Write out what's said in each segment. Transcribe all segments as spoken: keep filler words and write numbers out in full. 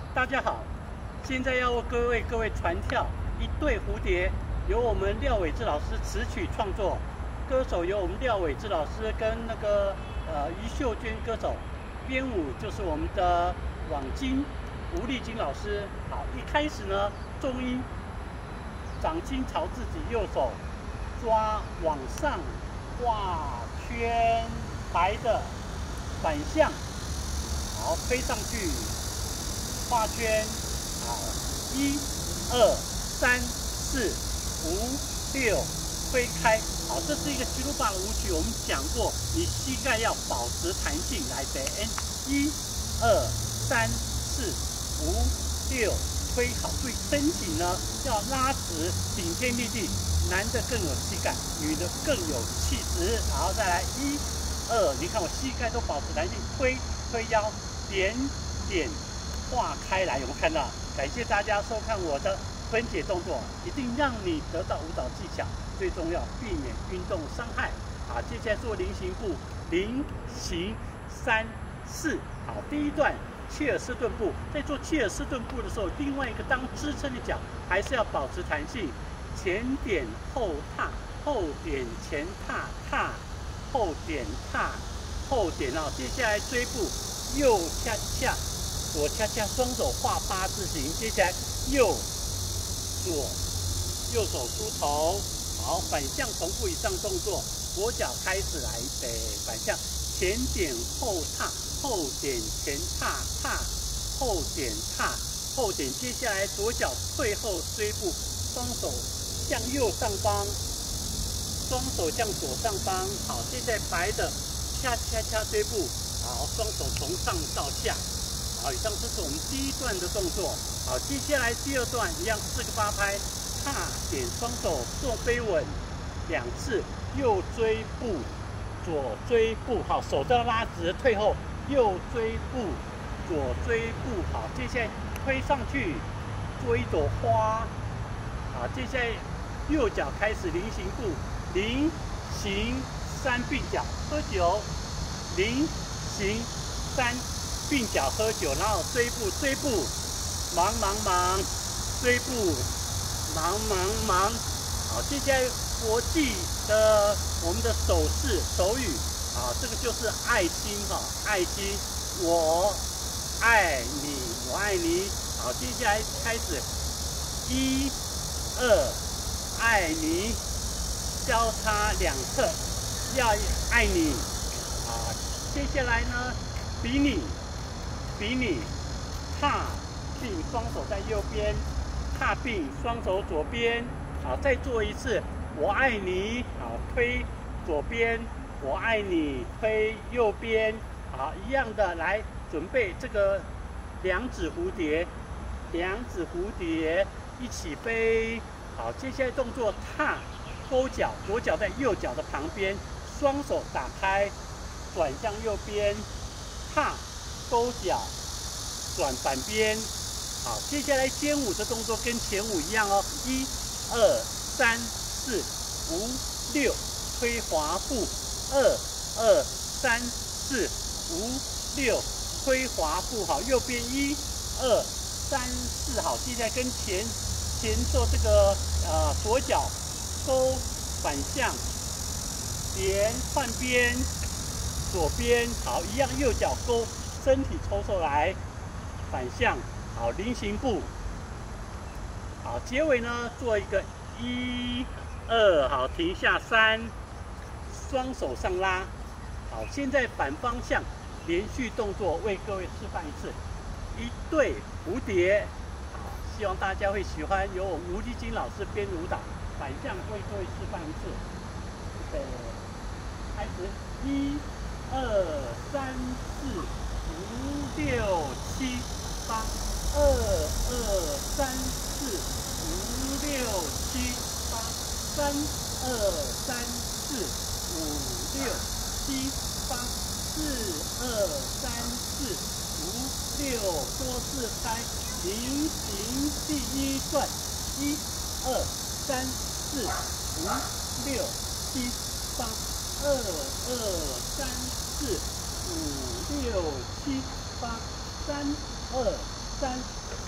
大家好，现在要为各位各位传跳一对蝴蝶，由我们廖伟志老师词曲创作，歌手由我们廖伟志老师跟那个呃于秀娟歌手，编舞就是我们的网金吴丽金老师。好，一开始呢，重音掌心朝自己，右手抓往上画圈，白的反向，好飞上去。 画圈，好，一、二、三、四、五、六，推开，好，这是一个吉鲁巴的舞曲。我们讲过，你膝盖要保持弹性，来等，一、二、三、四、五、六，推好，注意身体呢要拉直，顶天立地，男的更有气概，女的更有气质。好，再来，一、二，你看我膝盖都保持弹性，推推腰，点点。 化开来，有没有看到？感谢大家收看我的分解动作，一定让你得到舞蹈技巧。最重要，避免运动伤害。好，接下来做菱形步，菱形三四。好，第一段切尔斯顿步，在做切尔斯顿步的时候，另外一个当支撑的脚还是要保持弹性，前点后踏，后点前踏，踏后点踏，后点啊。接下来追步，右恰恰。 左恰恰，双手画八字形。接下来右左，右手梳头，好，反向重复以上动作。左脚开始来，得反向，前点后踏，后点前踏，踏后点踏，后点。接下来左脚退后追步，双手向右上方，双手向左上方。好，接下来白的恰恰恰追步，好，双手从上到下。 好，以上这是我们第一段的动作。好，接下来第二段一样四个八拍，踏点双手做飞稳两次，右追步，左追步，好，手都要拉直，退后，右追步，左追步，好，接下来推上去，做一朵花。好，接下来右脚开始菱形步，菱形三并脚，喝酒，菱形三。 并脚喝酒，然后追步追步，忙忙忙，追步，忙忙忙。好，接下来国际的我们的手势手语，啊，这个就是爱心哈，爱心，我爱你，我爱你。好，接下来开始，一、二，爱你，交叉两侧，要爱你。啊，接下来呢，比你。 比你踏并双手在右边，踏并双手左边。好，再做一次，我爱你。好，推左边，我爱你，推右边。好，一样的来准备这个两指蝴蝶，两指蝴蝶一起飞。好，接下来动作踏勾脚，左脚在右脚的旁边，双手打开，转向右边，踏。 勾脚，转反边，好，接下来肩舞的动作跟前舞一样哦，一、二、三、四、五、六，推滑步，二、二、三、四、五、六，推滑步，好，右边一、二、三、四，好，接下来跟前前做这个呃左脚勾反向，连换边，左边好，一样右脚勾。 身体抽出来，反向，好，菱形步，好，结尾呢做一个一、二，好，停下三，双手上拉，好，现在反方向连续动作为各位示范一次，一对蝴蝶，好，希望大家会喜欢，由我们吴丽金老师编舞蹈，反向为各位示范一次，预备，开始，一、二、三、四。 五六七八，二二三四，五六七八，三二三四，五六七八，四二三四，五六多字拍，菱形第一段，一二三四，五六七八，二二三四。 五六七八，三二三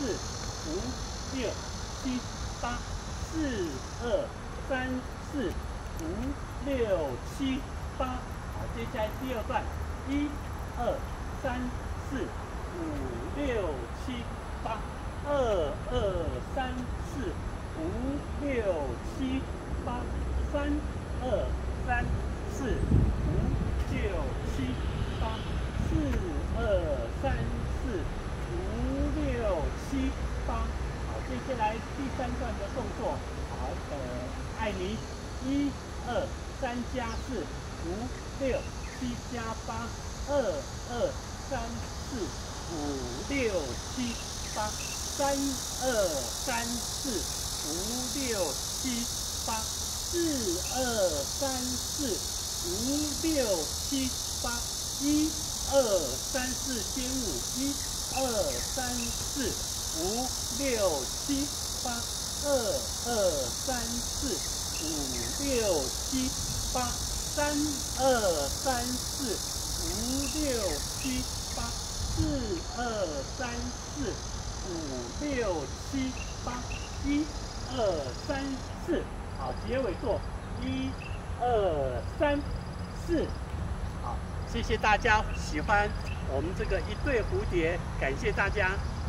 四、五、六、七、八，四、二、三、四、五、六、七、八。好，接下来第二段，一、二、三、四、五、六、七、八，二、二、三、四、五、六、七、八，三、二、三、四、五、六、七、八，四、二、三、四、五、六、七、八。好，接下来第三段的动作，好，呃，艾妮，一、二、三加四，五、六、七加八，二、二、三、四、五、六、七、八，三、二、三、四、五、六、七、八，四、二、三、四、五、六、七、八，一、二、三、四减五，一、二、三、四、五、六、七、八，二、二、三、四、五、六、七、八，三、二、三、四、五、六、七、八，四、二、三、四、五、六、七、八，一、二、三、四。好，结尾做一、二、三、四。好，谢谢大家喜欢我们这个一对蝴蝶，感谢大家。